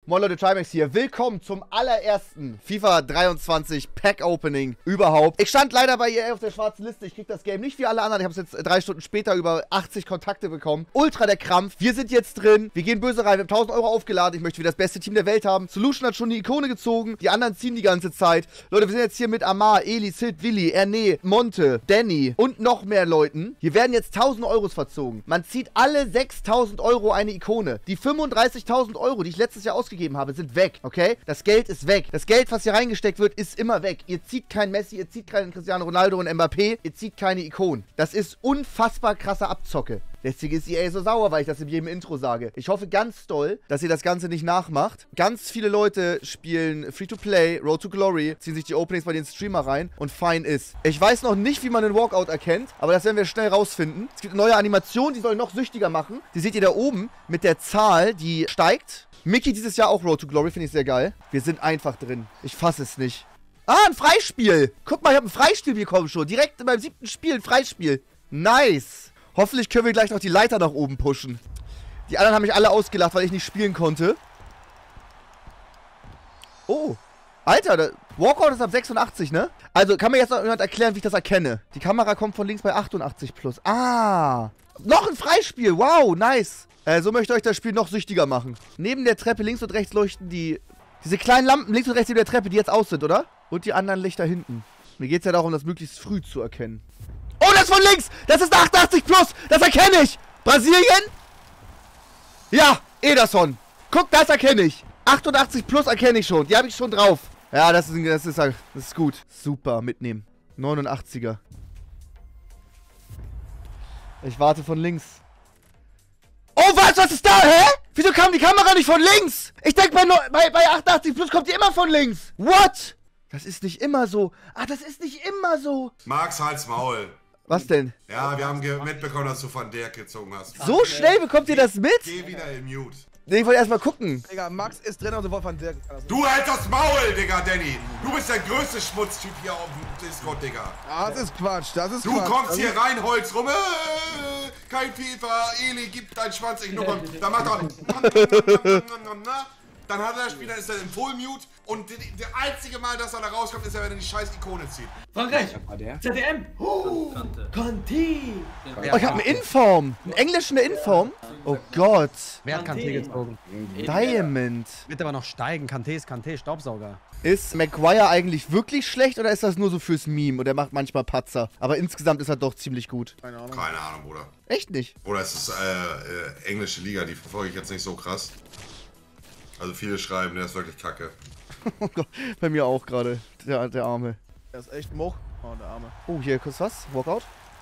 Moin Leute, Trimax hier. Willkommen zum allerersten FIFA 23 Pack Opening überhaupt. Ich stand leider bei EA auf der schwarzen Liste. Ich krieg das Game nicht wie alle anderen. Ich habe es jetzt 3 Stunden später über 80 Kontakte bekommen. Ultra der Krampf. Wir sind jetzt drin. Wir gehen böse rein. Wir haben 1000 Euro aufgeladen. Ich möchte wieder das beste Team der Welt haben. Solution hat schon die Ikone gezogen. Die anderen ziehen die ganze Zeit. Leute, wir sind jetzt hier mit Amar, Eli, Sid, Willi, Erne, Monte, Danny und noch mehr Leuten. Hier werden jetzt 1000 Euros verzogen. Man zieht alle 6000 Euro eine Ikone. Die 35.000 Euro, die ich letztes Jahr ausgegeben habe, sind weg, okay? Das Geld ist weg. Das Geld, was hier reingesteckt wird, ist immer weg. Ihr zieht kein Messi, ihr zieht keinen Cristiano Ronaldo und Mbappé, ihr zieht keine Ikonen. Das ist unfassbar krasser Abzocke. Deswegen ist EA so sauer, weil ich das in jedem Intro sage. Ich hoffe ganz doll, dass ihr das Ganze nicht nachmacht. Ganz viele Leute spielen Free-to-Play, Road to Glory, ziehen sich die Openings bei den Streamer rein und fein ist. Ich weiß noch nicht, wie man einen Walkout erkennt, aber das werden wir schnell rausfinden. Es gibt eine neue Animation, die soll noch süchtiger machen. Die seht ihr da oben mit der Zahl, die steigt. Mickey dieses Jahr auch Road to Glory, finde ich sehr geil. Wir sind einfach drin. Ich fasse es nicht. Ah, ein Freispiel. Guck mal, ich habe ein Freispiel bekommen schon. Direkt in meinem 7. Spiel ein Freispiel. Nice. Hoffentlich können wir gleich noch die Leiter nach oben pushen. Die anderen haben mich alle ausgelacht, weil ich nicht spielen konnte. Oh. Alter, der Walkout ist ab 86, ne? Also, kann mir jetzt noch jemand erklären, wie ich das erkenne? Die Kamera kommt von links bei 88 plus. Ah. Noch ein Freispiel. Wow, nice. So möchte ich euch das Spiel noch süchtiger machen. Neben der Treppe links und rechts leuchten diese kleinen Lampen links und rechts neben der Treppe, die jetzt aus sind, oder? Und die anderen Lichter hinten. Mir geht es ja darum, das möglichst früh zu erkennen. Oh, das von links! Das ist 88 plus! Das erkenne ich! Brasilien? Ja, Ederson. Guck, das erkenne ich. 88 plus erkenne ich schon. Die habe ich schon drauf. Ja, das ist gut. Super, mitnehmen. 89er. Ich warte von links. Oh, was ist da, hä? Wieso kam die Kamera nicht von links? Ich denke, bei 88 plus kommt die immer von links. What? Das ist nicht immer so. Ah, das ist nicht immer so. Max, halt's Maul. Was denn? Ja, wir haben mitbekommen, dass du von der gezogen hast. So schnell bekommt ihr das mit? Geh wieder in Mute. Nee, ich wollte erstmal gucken. Digga, Max ist drin und sofort von Dirk. Du hältst das Maul, Digga, Danny. Du bist der größte Schmutztyp hier auf dem Discord, Digga. Das ist Quatsch, das ist Quatsch. Du kommst hier rein, holst rum. Kein FIFA, Eli, gib deinen Schwanz, ich nur. Dann macht er. Dann hat er das Spiel, dann ist er im Full Mute. Und der einzige Mal, dass er da rauskommt, ist er, wenn er die scheiß Ikone zieht. Frankreich! ZDM! Conti! Oh, ich hab einen Inform. Einen englischen Inform. Oh Gott. Wer hat Kanté gezogen? Diamond. Wird aber noch steigen. Kanté ist Kanté, Staubsauger. Ist Maguire eigentlich wirklich schlecht oder ist das nur so fürs Meme? Und er macht manchmal Patzer. Aber insgesamt ist er doch ziemlich gut. Keine Ahnung, Bruder. Echt nicht? Oder ist es englische Liga, die verfolge ich jetzt nicht so krass. Also viele schreiben, der ist wirklich kacke. Oh Gott, bei mir auch gerade. Der Arme. Der ist echt Moch. Oh, der Arme. Oh, hier kurz was. Walkout.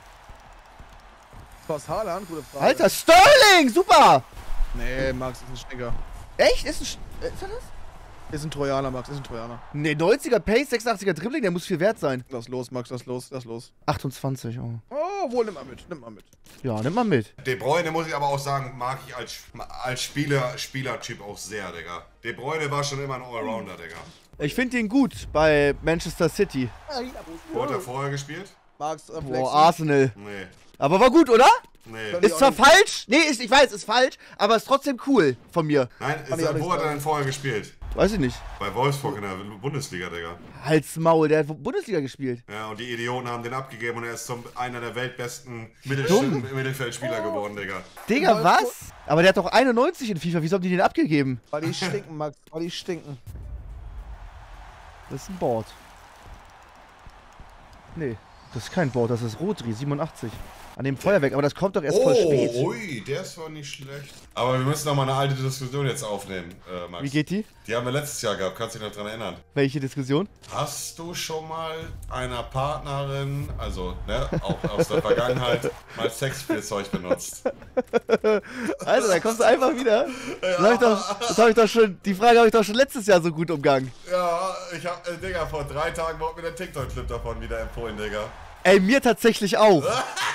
Was, Haaland? Gute Frage. Alter, Sterling! Super! Nee, Max ist ein Schnicker. Echt? Ist er das? Ist ein Trojaner, Max, ist ein Trojaner. Ne, 90er Pace, 86er Dribbling, der muss viel wert sein. Lass los, Max, lass los. 28, oh. Oh, wohl, nimm mal mit. Ja, nimm mal mit. De Bruyne, muss ich aber auch sagen, mag ich als Spielertyp auch sehr, Digga. De Bruyne war schon immer ein Allrounder, Digga. Ich finde ihn gut bei Manchester City. Wo hat er vorher gespielt? Max, Boah, Arsenal. Nee. Aber war gut, oder? Nee. Ist zwar falsch. Nee, ich weiß, ist falsch. Aber ist trotzdem cool von mir. Nein, wo hat er denn vorher gespielt? Weiß ich nicht. Bei Wolfsburg in der Bundesliga, Digga. Halt's Maul, der hat Bundesliga gespielt. Ja, und die Idioten haben den abgegeben und er ist einer der weltbesten Mittelfeldspieler geworden, Digga. Digga, was? Aber der hat doch 91 in FIFA. Wieso haben die den abgegeben? Weil die stinken, Max, weil die stinken. Das ist ein Board. Nee, das ist kein Board, das ist Rodri, 87. An dem Feuerwerk, aber das kommt doch erst voll spät. Ui, der ist zwar nicht schlecht. Aber wir müssen noch mal eine alte Diskussion jetzt aufnehmen, Max. Wie geht die? Die haben wir letztes Jahr gehabt, kannst du dich noch dran erinnern? Welche Diskussion? Hast du schon mal einer Partnerin, also ne, auch aus der Vergangenheit, mal Sexspielzeug benutzt? Also, da kommst du einfach wieder. Die Frage habe ich doch schon letztes Jahr so gut umgangen. Ja, ich hab, Digga, vor 3 Tagen wurde mir der TikTok-Clip davon wieder empfohlen, Digga. Ey, mir tatsächlich auch.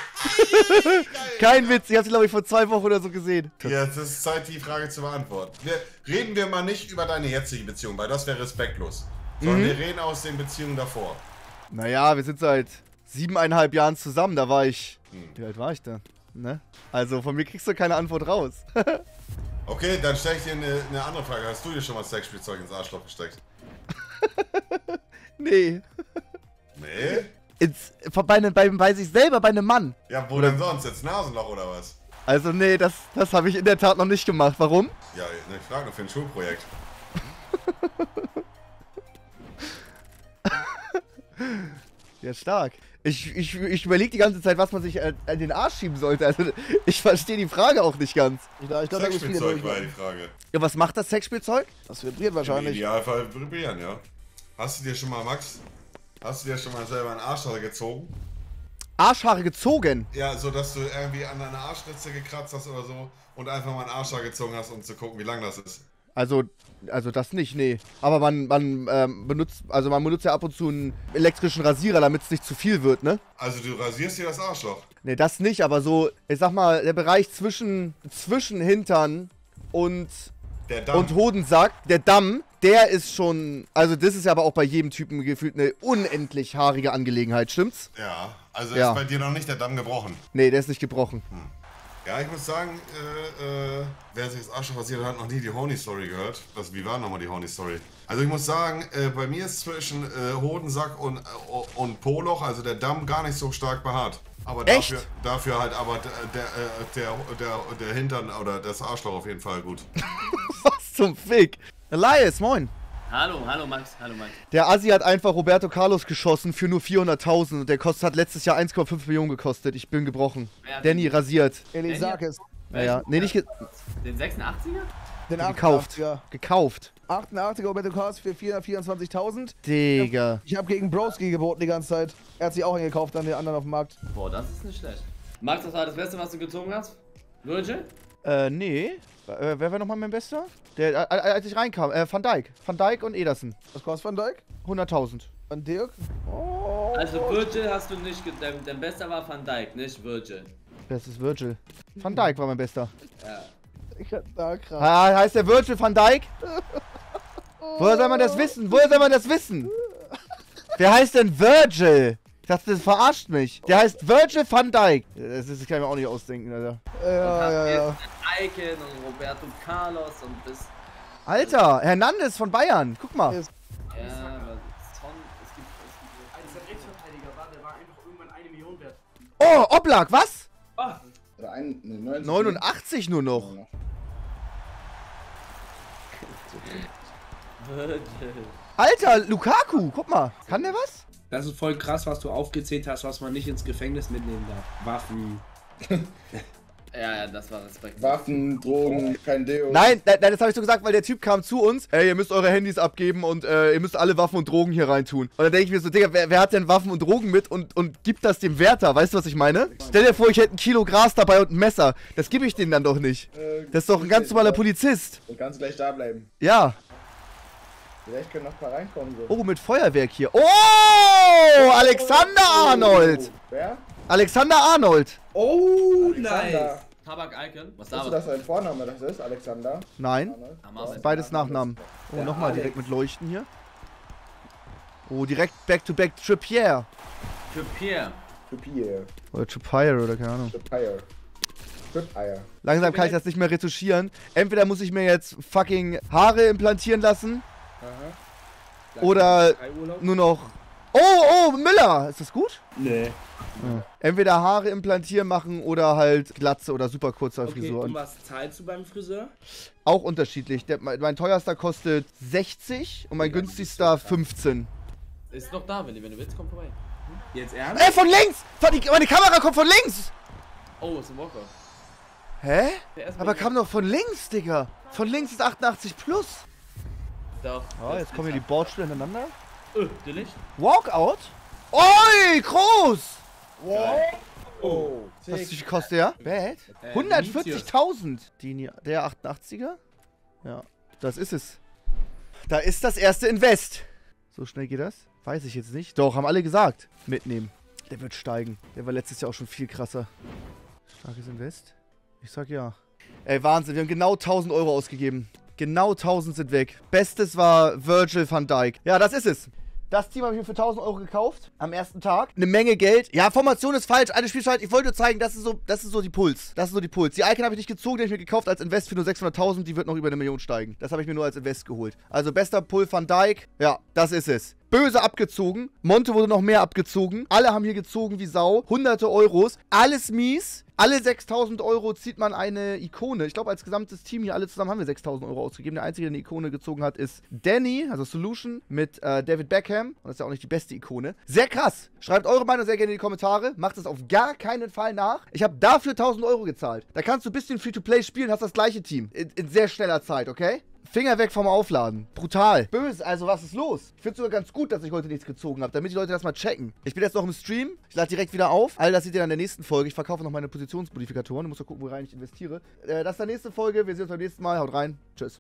Kein Witz, ich hab sie, glaube ich, vor 2 Wochen oder so gesehen. Jetzt ist Zeit, die Frage zu beantworten. Reden wir mal nicht über deine jetzige Beziehung, weil das wäre respektlos. Sondern wir reden aus den Beziehungen davor. Naja, wir sind seit 7,5 Jahren zusammen, da war ich... Wie alt war ich da? Ne? Also von mir kriegst du keine Antwort raus. Okay, dann stelle ich dir eine andere Frage. Hast du dir schon mal Sexspielzeug ins Arschloch gesteckt? Nee. Nee? Bei sich selber, bei einem Mann. Ja, wo denn sonst? Ins Nasenloch oder was? Also nee, das habe ich in der Tat noch nicht gemacht. Warum? Ja, ich frage nur für ein Schulprojekt. Ja, stark. Ich überlege die ganze Zeit, was man sich an den Arsch schieben sollte. Also ich verstehe die Frage auch nicht ganz. Ich glaube, da gibt es viele Sexspielzeug war ja durch. die Frage. Ja, was macht das Sexspielzeug? Das vibriert Im wahrscheinlich. Idealfall vibrieren, ja. Hast du dir schon mal, Max, selber einen Arschhaare gezogen? Arschhaare gezogen? Ja, so dass du irgendwie an deiner Arschritze gekratzt hast oder so und einfach mal einen Arschhaar gezogen hast, um zu gucken, wie lang das ist. Also das nicht, nee. Aber man benutzt ja ab und zu einen elektrischen Rasierer, damit es nicht zu viel wird, ne? Also du rasierst dir das Arschloch. Nee, das nicht, aber so, ich sag mal, der Bereich zwischen Hintern und Der Damm. und Hodensack, der Damm, der ist schon, also das ist ja aber auch bei jedem Typen gefühlt eine unendlich haarige Angelegenheit, stimmt's? Ja, also Ja. ist bei dir noch nicht der Damm gebrochen. Nee, der ist nicht gebrochen. Ja, ich muss sagen, wer sich das Arschloch rasiert hat, noch nie die Honey-Story gehört. Wie war nochmal die Honey-Story? Also ich muss sagen, bei mir ist zwischen Hodensack und Po-Loch, also der Damm, gar nicht so stark behaart. Aber Echt? dafür halt aber der Hintern oder das Arschloch auf jeden Fall gut. Was zum Fick? Elias, moin. Hallo Max, hallo Max. Der Assi hat einfach Roberto Carlos geschossen für nur 400.000 und der hat letztes Jahr 1,5 Millionen gekostet. Ich bin gebrochen. Wer hat Danny rasiert. Elisakis. Naja, nee, nicht Den 86er? Den gekauft. 88er. Gekauft. 88er Roberto Carlos für 424.000. Digga. Ich habe gegen Broski geboten die ganze Zeit. Er hat sich auch eingekauft an den anderen auf dem Markt. Boah, das ist nicht schlecht. Max, was war das Beste, was du gezogen hast? Virgil? Nee. Wer war nochmal mein Bester? Der, als ich reinkam, Van Dijk. Van Dijk und Ederson. Was kostet Van Dijk? 100.000. Van Dirk? Oh. Also Virgil hast du nicht, dein Bester war Van Dijk, nicht Virgil. Das ist Virgil. Van Dijk war mein Bester. Ja. Ich hab da krass. Heißt der Virgil van Dijk? Woher soll man das wissen? Woher soll man das wissen? Wer heißt denn Virgil? Ich dachte, das verarscht mich. Der heißt Virgil van Dijk. Das kann ich mir auch nicht ausdenken, Alter. Ja. Icon und Roberto Carlos und bis. Alter, Hernandez von Bayern. Guck mal. Ja, aber Son, es gibt. Als der Rechtsverteidiger war, der war einfach irgendwann 1 Million wert. Oh, Oblak, was? Ah, Oder 90. 89 nur noch. Virgil. Alter, Lukaku, guck mal. Kann der was? Das ist voll krass, was du aufgezählt hast, was man nicht ins Gefängnis mitnehmen darf. Waffen. Ja, das war Respekt. Waffen, Drogen, kein Deo. Nein, das habe ich so gesagt, weil der Typ kam zu uns. Ey, ihr müsst eure Handys abgeben und ihr müsst alle Waffen und Drogen hier reintun. Und dann denke ich mir so, Digga, wer hat denn Waffen und Drogen mit und gibt das dem Wärter? Weißt du, was ich meine? Stell dir vor, ich hätte ein Kilo Gras dabei und ein Messer. Das gebe ich denen dann doch nicht. Das ist doch ein ganz normaler Polizist. Du kannst gleich da bleiben. Ja. Vielleicht können noch ein paar reinkommen. So. Oh, mit Feuerwerk hier. Oh, Alexander Arnold. Wer? Alexander Arnold. Oh, Alexander. Tabak-Icon? Was Weißt du, da dass sein Vorname das ist? Alexander? Nein, Arnold? beides Nachnamen. Oh, Der nochmal Alex. direkt mit Leuchten hier. Oh, direkt Back-to-Back Trippier. Für Pierre. Trippier. Oder Trippier oder keine Ahnung. Trippier. Trippier. Langsam kann ich das nicht mehr retuschieren. Entweder muss ich mir jetzt fucking Haare implantieren lassen. Oder nur noch... Oh, Müller! Ist das gut? Nee. Ja. Entweder Haare implantieren machen oder halt Glatze oder super kurzer Okay, Frisur. und was zahlst du beim Friseur? Auch unterschiedlich. Mein teuerster kostet 60 und mein günstigster 15. Ist noch da, wenn du willst, komm vorbei. Jetzt ernst? Ey, von links! Meine Kamera kommt von links! Oh, ist ein Walker. Hä? Der ist Aber bei kam doch von links, Digga. Von links ist 88 plus. Doch. Ja, jetzt kommen hier die Bordstellen ineinander. Die Licht? Walkout? Oi, groß! Oh. Was wie viel kostet der? Bad? 140.000. Der 88er? Ja, das ist es. Da ist das erste Invest. So schnell geht das? Weiß ich jetzt nicht. Doch, haben alle gesagt. Mitnehmen. Der wird steigen. Der war letztes Jahr auch schon viel krasser. Starkes Invest? Ich sag ja. Ey, Wahnsinn. Wir haben genau 1.000 Euro ausgegeben. Genau 1.000 sind weg. Bestes war Virgil van Dijk. Ja, das ist es. Das Team habe ich mir für 1000 Euro gekauft. Am ersten Tag. Eine Menge Geld. Ja, Formation ist falsch. Eine Spielzeit. Ich wollte nur zeigen, das ist so die Puls. Das ist so die Puls. Die Icon habe ich nicht gezogen, die habe ich mir gekauft als Invest für nur 600.000. Die wird noch über 1 Million steigen. Das habe ich mir nur als Invest geholt. Also bester Pull Van Dijk. Ja, das ist es. Böse abgezogen. Monte wurde noch mehr abgezogen. Alle haben hier gezogen wie Sau. Hunderte Euros. Alles mies. Alle 6.000 Euro zieht man eine Ikone. Ich glaube, als gesamtes Team hier, alle zusammen haben wir 6.000 Euro ausgegeben. Der Einzige, der eine Ikone gezogen hat, ist Danny, also Solution, mit David Beckham. Und das ist ja auch nicht die beste Ikone. Sehr krass. Schreibt eure Meinung sehr gerne in die Kommentare. Macht es auf gar keinen Fall nach. Ich habe dafür 1.000 Euro gezahlt. Da kannst du ein bisschen Free-to-Play spielen, hast das gleiche Team. In sehr schneller Zeit, okay? Finger weg vom Aufladen. Brutal. Böse, also was ist los? Ich finde es sogar ganz gut, dass ich heute nichts gezogen habe, damit die Leute das mal checken. Ich bin jetzt noch im Stream. Ich lade direkt wieder auf. All das seht ihr dann in der nächsten Folge. Ich verkaufe noch meine Positionsmodifikatoren. Du musst doch gucken, wo rein ich investiere. Das ist der nächste Folge. Wir sehen uns beim nächsten Mal. Haut rein. Tschüss.